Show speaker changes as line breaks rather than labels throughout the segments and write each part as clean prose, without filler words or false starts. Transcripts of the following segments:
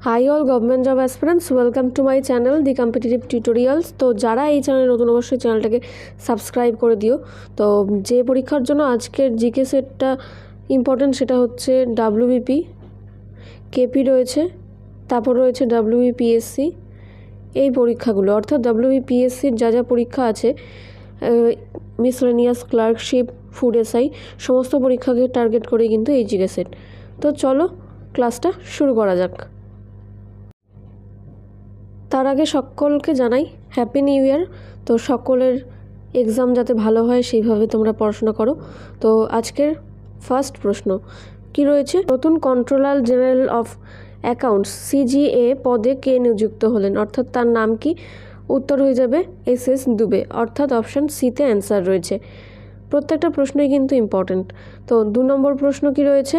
High all government job aspirants, welcome to my channel the competitive tutorials. তো যারা এই চ্যানেলে নতুন অবশ্যই চ্যানেলটাকে সাবস্ক্রাইব করে দিও। তো যে পরীক্ষার জন্য আজকের জিকে সেটটা ইম্পর্টেন্ট সেটা হচ্ছে ডাব্লিউবিপি, কেপি রয়েছে, তারপর রয়েছে ডাব্লিউবিপিএসসি। এই পরীক্ষাগুলো অর্থাৎ ডাব্লিউবিপিএসসির যা যা পরীক্ষা আছে, মিসলেনিয়াস, ক্লার্কশিপ, ফুড এসআই, সমস্ত পরীক্ষাকে টার্গেট করে কিন্তু এই জিকে সেট। তো চলো ক্লাসটা শুরু করা যাক। তার আগে সকলকে জানাই হ্যাপি নিউ ইয়ার। তো সকলের এক্সাম যাতে ভালো হয় সেইভাবে তোমরা পড়াশোনা করো। তো আজকের ফার্স্ট প্রশ্ন কি রয়েছে, নতুন controller general of accounts CGA পদে কে নিযুক্ত হলেন, অর্থাৎ তার নাম কি? উত্তর হয়ে যাবে এস দুবে, অর্থাৎ অপশান সিতে অ্যান্সার রয়েছে। প্রত্যেকটা প্রশ্নই কিন্তু ইম্পর্ট্যান্ট। তো 2 নম্বর প্রশ্ন কি রয়েছে,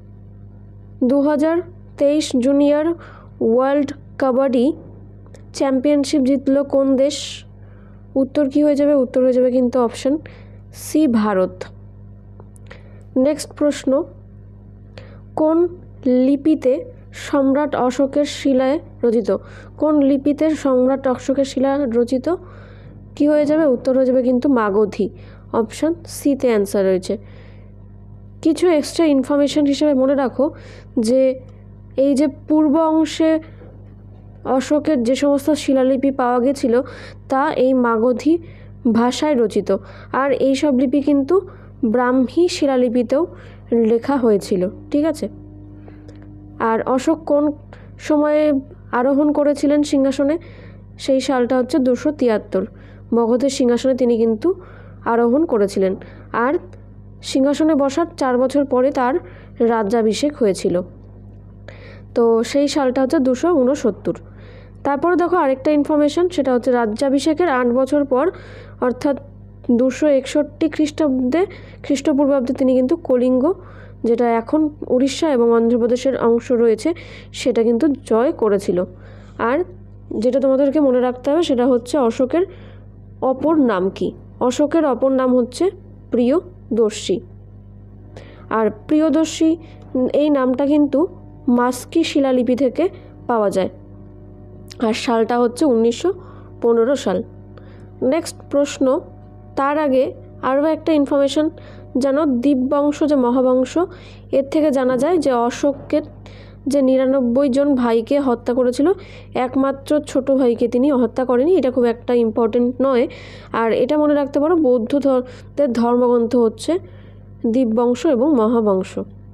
2023 জুনিয়র ওয়ার্ল্ড কাবাডি চ্যাম্পিয়নশিপ জিতল কোন দেশ? উত্তর কি হয়ে যাবে? উত্তর হয়ে যাবে কিন্তু অপশান সি, ভারত। নেক্সট প্রশ্ন, কোন লিপিতে সম্রাট অশোকের শিলায় রচিত? কোন লিপিতে সম্রাট অশোকের শিলা রচিত? কি হয়ে যাবে? উত্তর হয়ে যাবে কিন্তু মাগধী, অপশান সিতে অ্যান্সার রয়েছে। কিছু এক্সট্রা ইনফরমেশন হিসেবে মনে রাখো যে এই যে পূর্ব অংশে অশোকের যে সমস্ত শিলালিপি পাওয়া গেছিল তা এই মাগধী ভাষায় রচিত, আর এই সব লিপি কিন্তু ব্রাহ্মী শিলালিপিতেও লেখা হয়েছিল। ঠিক আছে। আর অশোক কোন সময়ে আরোহণ করেছিলেন সিংহাসনে? সেই সালটা হচ্ছে 273। মগধের সিংহাসনে তিনি কিন্তু আরোহণ করেছিলেন, আর সিংহাসনে বসার 4 বছর পরে তার রাজ্যাভিষেক হয়েছিল। তো সেই সালটা হচ্ছে 269। তারপরে দেখো আরেকটা ইনফরমেশন, সেটা হচ্ছে রাজ্যাভিষেকের 8 বছর পর অর্থাৎ 261 খ্রিস্টপূর্বাব্দে তিনি কিন্তু কলিঙ্গ, যেটা এখন উড়িষ্যা এবং অন্ধ্রপ্রদেশের অংশ রয়েছে, সেটা কিন্তু জয় করেছিল। আর যেটা তোমাদেরকে মনে রাখতে হবে সেটা হচ্ছে অশোকের অপর নাম কি? অশোকের অপর নাম হচ্ছে প্রিয়দর্শী। আর প্রিয়দর্শী এই নামটা কিন্তু মাস্কি শিলালিপি থেকে পাওয়া যায়, আর সালটা হচ্ছে 1915 সাল। নেক্সট প্রশ্ন, তার আগে আরও একটা ইনফরমেশন জানো, দীপবংশ যে মহাবংশ, এর থেকে জানা যায় যে অশোকের যে 99 জন ভাইকে হত্যা করেছিল, একমাত্র ছোট ভাইকে তিনি হত্যা করেনি। এটা খুব একটা ইম্পর্টেন্ট নয়, আর এটা মনে রাখতে পারো বৌদ্ধদের ধর্মগ্রন্থ হচ্ছে দীপবংশ এবং মহাবংশ।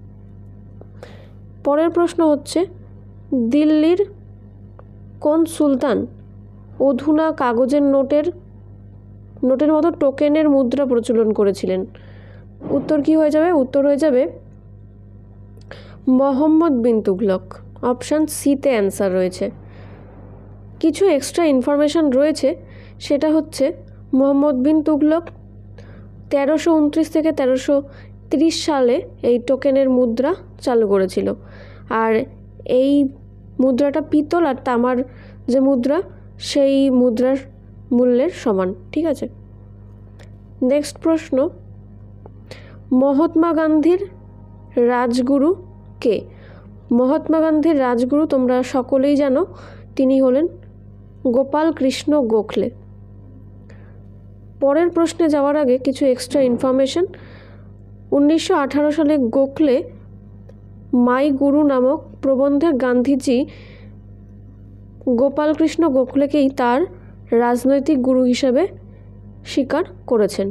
পরের প্রশ্ন হচ্ছে, দিল্লির কোন সুলতান অধুনা কাগজের নোটের মতো টোকেনের মুদ্রা প্রচলন করেছিলেন? উত্তর কি হয়ে যাবে? উত্তর হয়ে যাবে মোহাম্মদ বিন তুগলক, অপশান সিতে অ্যান্সার রয়েছে। কিছু এক্সট্রা ইনফরমেশন রয়েছে, সেটা হচ্ছে মোহাম্মদ বিন তুগলক 1329 থেকে 1330 সালে এই টোকেনের মুদ্রা চালু করেছিল, আর এই মুদ্রাটা পিতল আর তামার যে মুদ্রা, সেই মুদ্রার মূল্যের সমান। ঠিক আছে। নেক্সট প্রশ্ন, মহাত্মা গান্ধীর রাজগুরু কে? মহাত্মা গান্ধীর রাজগুরু তোমরা সকলেই জানো, তিনি হলেন গোপাল কৃষ্ণ গোখলে। পরের প্রশ্নে যাওয়ার আগে কিছু এক্সট্রা ইনফরমেশন, 1918 সালে গোখলে মাই গুরু নামক প্রবন্ধে গান্ধীজি গোপাল কৃষ্ণ গোখলেকেই তার রাজনৈতিক গুরু হিসেবে স্বীকার করেছেন।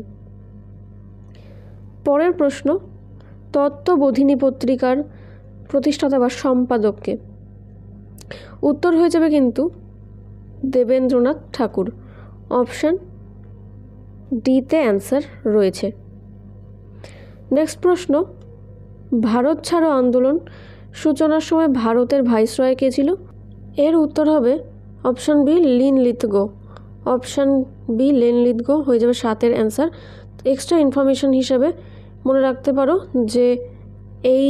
পরের প্রশ্ন, তত্ত্ববোধিনী পত্রিকার প্রতিষ্ঠাতা বা সম্পাদককে? উত্তর হয়ে যাবে কিন্তু দেবেন্দ্রনাথ ঠাকুর, অপশান ডিতে অ্যান্সার রয়েছে। নেক্সট প্রশ্ন, ভারত ছাড়ো আন্দোলন সূচনার সময় ভারতের ভাইসরয় কে ছিল? এর উত্তর হবে option B, Linlithgow, option B Linlithgow হয়ে যাবে 7-এর অ্যান্সার। এক্সট্রা ইনফরমেশন হিসাবে মনে রাখতে পারো যে এই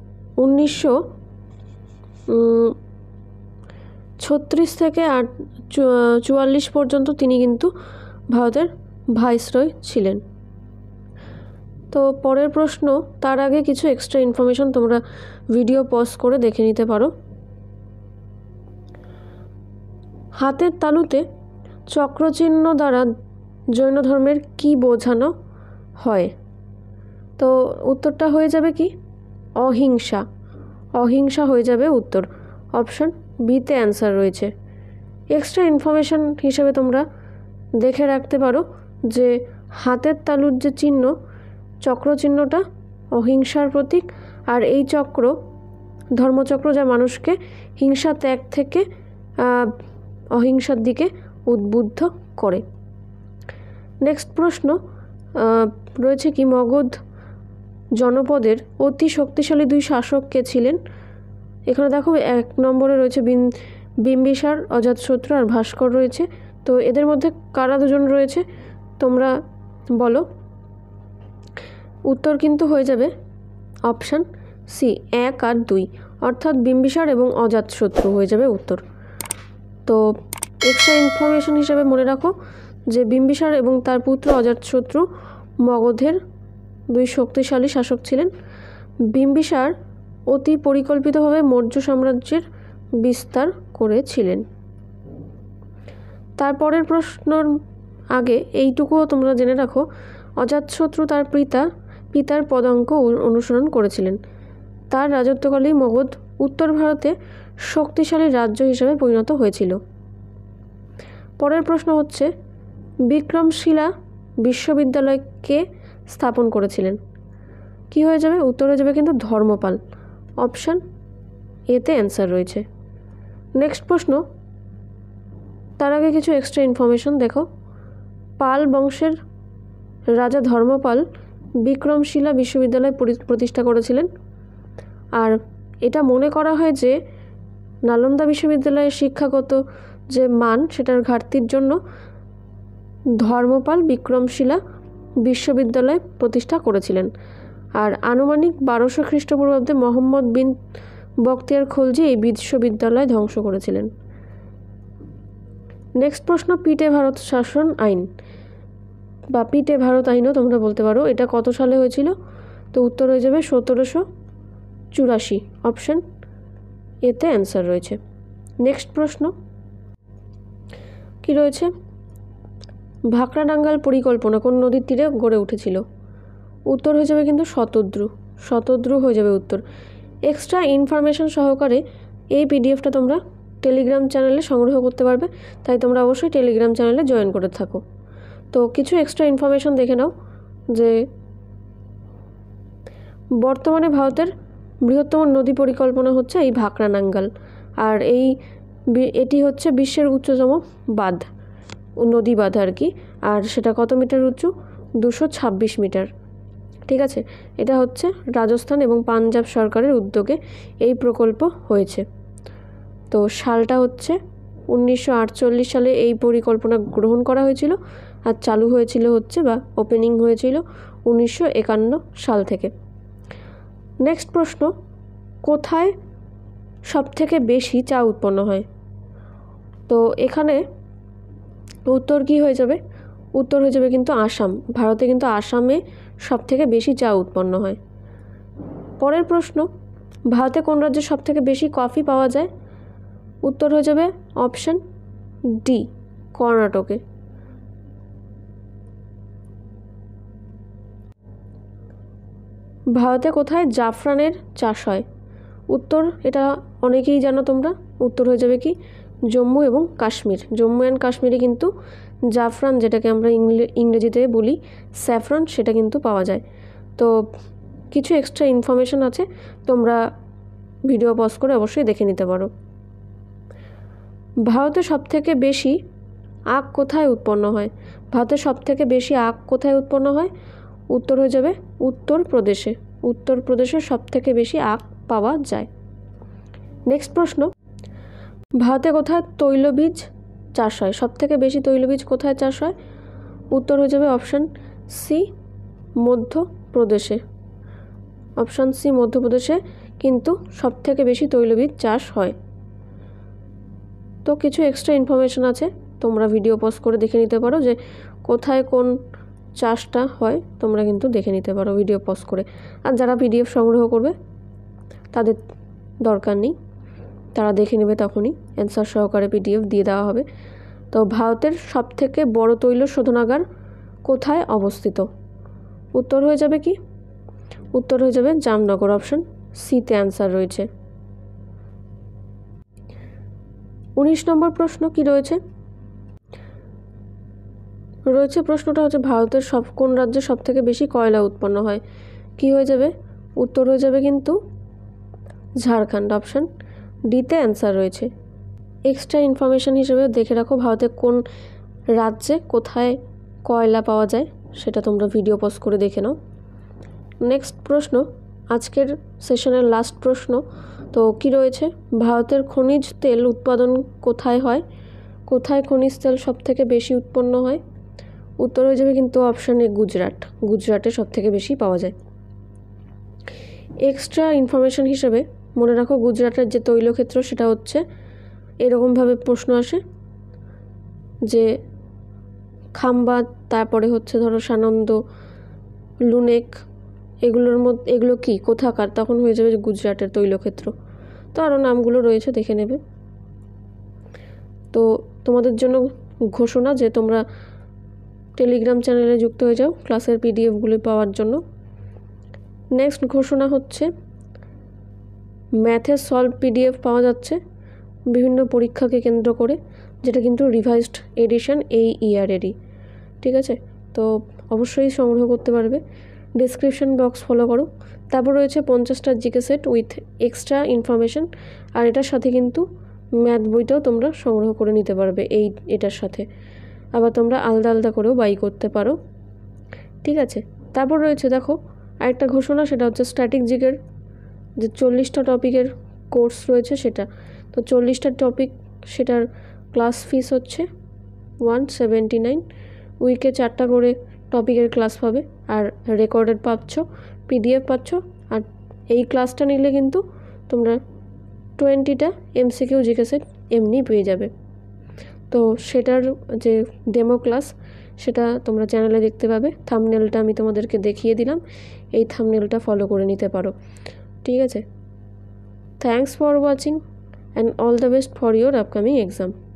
1936 থেকে 44 পর্যন্ত তিনি কিন্তু ভারতের ভাইসরয় ছিলেন। তো পরের প্রশ্ন, তার আগে কিছু এক্সট্রা ইনফরমেশন তোমরা ভিডিও পজ করে দেখে নিতে পারো। হাতের তালুতে চক্রচিহ্ন দ্বারা জৈন ধর্মের কি বোঝানো হয়? তো উত্তরটা হয়ে যাবে কি? অহিংসা। অহিংসা হয়ে যাবে উত্তর। অপশন বিতে অ্যান্সার রয়েছে। এক্সট্রা ইনফরমেশন হিসেবে তোমরা দেখে রাখতে পারো যে হাতের তালুর যে চিহ্ন, চক্র চিহ্নটা অহিংসার প্রতীক, আর এই চক্র ধর্মচক্র যা মানুষকে হিংসা ত্যাগ থেকে অহিংসার দিকে উদ্বুদ্ধ করে। নেক্সট প্রশ্ন রয়েছে কি, মগধ জনপদের অতি শক্তিশালী 2 শাসক কে ছিলেন? এখানে দেখো 1 নম্বরে রয়েছে বিম্বিসার, অজাতশত্রু আর ভাস্কর রয়েছে। তো এদের মধ্যে কারা দুজন রয়েছে তোমরা বলো। উত্তর কিন্তু হয়ে যাবে অপশান সি 1 আর 2, অর্থাৎ বিম্বিসার এবং অজাতশত্রু হয়ে যাবে উত্তর। তো এক্সট্রা ইনফরমেশন হিসেবে মনে রাখো যে বিম্বিসার এবং তার পুত্র অজাতশত্রু মগধের 2 শক্তিশালী শাসক ছিলেন। বিম্বিসার অতি পরিকল্পিতভাবে মৌর্য সাম্রাজ্যের বিস্তার করেছিলেন। তারপরের প্রশ্নর আগে এইটুকুও তোমরা জেনে রাখো, অজাতশত্রু তার পিতার পদাঙ্ক অনুসরণ করেছিলেন। তার রাজত্বকালেই মগধ উত্তর ভারতে শক্তিশালী রাজ্য হিসেবে পরিণত হয়েছিল। পরের প্রশ্ন হচ্ছে, বিক্রমশিলা বিশ্ববিদ্যালয়কে স্থাপন করেছিলেন? কি হয়ে যাবে? উত্তর হয়ে যাবে কিন্তু ধর্মপাল। অপশান এতে অ্যান্সার রয়েছে। নেক্সট প্রশ্ন, তার আগে কিছু এক্সট্রা ইনফরমেশন দেখো। পাল বংশের রাজা ধর্মপাল বিক্রমশিলা বিশ্ববিদ্যালয় প্রতিষ্ঠা করেছিলেন। আর এটা মনে করা হয় যে নালন্দা বিশ্ববিদ্যালয়ের শিক্ষাগত যে মান সেটার ঘাটতির জন্য ধর্মপাল বিক্রমশিলা বিশ্ববিদ্যালয় প্রতিষ্ঠা করেছিলেন। আর আনুমানিক 1200 খ্রিস্টপূর্বাব্দে মোহাম্মদ বিন বখতিয়ার খলজি এই বিশ্ববিদ্যালয় ধ্বংস করেছিলেন। নেক্সট প্রশ্ন, পিটে ভারত শাসন আইন বা পিটে ভারত আইনও তোমরা বলতে পারো, এটা কত সালে হয়েছিল? তো উত্তর হয়ে যাবে 1784। অপশান এতে অ্যান্সার রয়েছে। নেক্সট প্রশ্ন কি রয়েছে, ভাকরাডাঙ্গাল পরিকল্পনা কোন নদীর তীরে গড়ে উঠেছিল? উত্তর হয়ে যাবে কিন্তু শতদ্রু হয়ে যাবে উত্তর। এক্সট্রা ইনফরমেশন সহকারে এই পিডিএফটা তোমরা টেলিগ্রাম চ্যানেলে সংগ্রহ করতে পারবে, তাই তোমরা অবশ্যই টেলিগ্রাম চ্যানেলে জয়েন করে থাকো। তো কিছু এক্সট্রা ইনফরমেশন দেখে নাও যে বর্তমানে ভারতের বৃহত্তম নদী পরিকল্পনা হচ্ছে এই ভাকরাডাঙ্গাল, আর এটি হচ্ছে বিশ্বের উচ্চতম বাঁধ, নদী বাঁধ আর কি। আর সেটা কত মিটার উঁচু? 226 মিটার। ঠিক আছে, এটা হচ্ছে রাজস্থান এবং পাঞ্জাব সরকারের উদ্যোগে এই প্রকল্প হয়েছে। তো সালটা হচ্ছে 1948 সালে এই পরিকল্পনা গ্রহণ করা হয়েছিল, আর চালু হয়েছিল হচ্ছে বা ওপেনিং হয়েছিল 1951 সাল থেকে। নেক্সট প্রশ্ন, কোথায় সবথেকে বেশি চা উৎপন্ন হয়? তো এখানে উত্তর কি হয়ে যাবে? উত্তর হয়ে যাবে কিন্তু আসাম। ভারতে কিন্তু আসামে সবথেকে বেশি চা উৎপন্ন হয়। পরের প্রশ্ন, ভারতে কোন রাজ্যে সবথেকে বেশি কফি পাওয়া যায়? উত্তর হয়ে যাবে অপশান ডি, কর্ণাটকে। ভারতে কোথায় জাফরানের চাষ হয়? উত্তর এটা অনেকেই জানো তোমরা, উত্তর হয়ে যাবে কি জম্মু এবং কাশ্মীর। জম্মু অ্যান্ড কাশ্মীরে কিন্তু জাফরান, যেটাকে আমরা ইংরেজিতে বলি স্যাফরন, সেটা কিন্তু পাওয়া যায়। তো কিছু এক্সট্রা ইনফরমেশন আছে, তোমরা ভিডিও পজ করে অবশ্যই দেখে নিতে পারো। ভারতে সবথেকে বেশি আখ কোথায় উৎপন্ন হয়? ভারতে সবথেকে বেশি আখ কোথায় উৎপন্ন হয়? উত্তর হয়ে যাবে উত্তরপ্রদেশে। উত্তরপ্রদেশে সবথেকে বেশি আখ পাওয়া যায়। নেক্সট প্রশ্ন, ভারতে কোথায় তৈলবীজ চাষ হয়? সবথেকে বেশি তৈলবীজ কোথায় চাষ হয়? উত্তর হয়ে যাবে অপশান সি, মধ্যপ্রদেশে। অপশান সি, মধ্যপ্রদেশে কিন্তু সবথেকে বেশি তৈলবীজ চাষ হয়। তো কিছু এক্সট্রা ইনফরমেশন আছে, তোমরা ভিডিও পজ করে দেখে নিতে পারো যে কোথায় কোন চাষটা হয়, তোমরা কিন্তু দেখে নিতে পারো ভিডিও পজ করে। আর যারা পিডিএফ সংগ্রহ করবে তাদের দরকার নেই। তারা দেখে নেবে, তখনই অ্যান্সার সহকারে PDF দিয়ে দেওয়া হবে। তো ভারতের সবথেকে বড় তৈল শোধনাগার কোথায় অবস্থিত? উত্তর হয়ে যাবে কি? উত্তর হয়ে যাবে জামনগর, অপশন সিতে অ্যান্সার রয়েছে। 19 নম্বর প্রশ্ন কি রয়েছে? প্রশ্নটা হচ্ছে ভারতের কোন রাজ্যে সবথেকে বেশি কয়লা উৎপন্ন হয়? কি হয়ে যাবে? উত্তর হয়ে যাবে কিন্তু ঝাড়খণ্ড, অপশন ডিতে অ্যান্সার রয়েছে। এক্সট্রা ইনফরমেশন হিসেবে দেখে রাখো ভারতের কোন রাজ্যে কোথায় কয়লা পাওয়া যায়, সেটা তোমরা ভিডিও পজ করে দেখে নাও। নেক্সট প্রশ্ন, আজকের সেশনের লাস্ট প্রশ্ন। তো কি রয়েছে? ভারতের খনিজ তেল উৎপাদন কোথায় হয়? কোথায় খনিজ তেল সবথেকে বেশি উৎপন্ন হয়? উত্তর হয়ে যাবে কিন্তু অপশান এ গুজরাট। গুজরাটে সবথেকে বেশি পাওয়া যায়। এক্সট্রা ইনফরমেশন হিসেবে মনে রাখো গুজরাটের যে তৈলক্ষেত্র সেটা হচ্ছে এরকমভাবে প্রশ্ন আসে যে খাম্বা, তারপরে হচ্ছে ধরো সানন্দ, লুনেক, এগুলো কি কোথাকার? তখন হয়ে যাবে যে গুজরাটের তৈলক্ষেত্র। তো আরও নামগুলো রয়েছে, দেখে নেবে। তো তোমাদের জন্য ঘোষণা যে তোমরা টেলিগ্রাম চ্যানেলে যুক্ত হয়ে যাও ক্লাসের PDFগুলি পাওয়ার জন্য। নেক্সট ঘোষণা হচ্ছে ম্যাথের সলভ PDF পাওয়া যাচ্ছে বিভিন্ন পরীক্ষাকে কেন্দ্র করে, যেটা কিন্তু রিভাইজড এডিশন এই ইয়ারেরই। ঠিক আছে, তো অবশ্যই সংগ্রহ করতে পারবে। ডেসক্রিপশন বক্স ফলো করো। তারপর রয়েছে 50টা GK set with extra information, আর এটার সাথে কিন্তু ম্যাথ বইটাও তোমরা সংগ্রহ করে নিতে পারবে এটার সাথে। আবার তোমরা আলাদা আলাদা করেও বাই করতে পারো। ঠিক আছে, তারপর রয়েছে দেখো আরেকটা ঘোষণা, সেটা হচ্ছে স্ট্যাটিক জিকের যে 40টা টপিকের কোর্স রয়েছে সেটা। তো 40টা টপিক, সেটার ক্লাস ফিস হচ্ছে 179। উইকে 4টা করে টপিকের ক্লাস পাবে, আর রেকর্ডেড পাচ্ছ, PDF পাচ্ছ। আর এই ক্লাসটা নিলে কিন্তু তোমরা 20টা MCQ জিকে সেট এমনি পেয়ে যাবে। তো সেটার যে ডেমো ক্লাস সেটা তোমরা চ্যানেলে দেখতে পাবে। থাম্বনেলটা আমি তোমাদেরকে দেখিয়ে দিলাম, এই থাম্বনেলটা ফলো করে নিতে পারো। ঠিক আছে, thanks for watching and all the best for your upcoming exam.